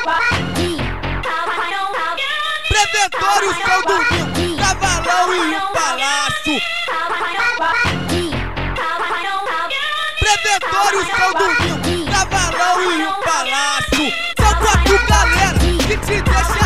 Predatórios que eu dormi, cavalão e um palácio. Predatórios que eu dormi, cavalão e um palácio. São quatro galera que te deixa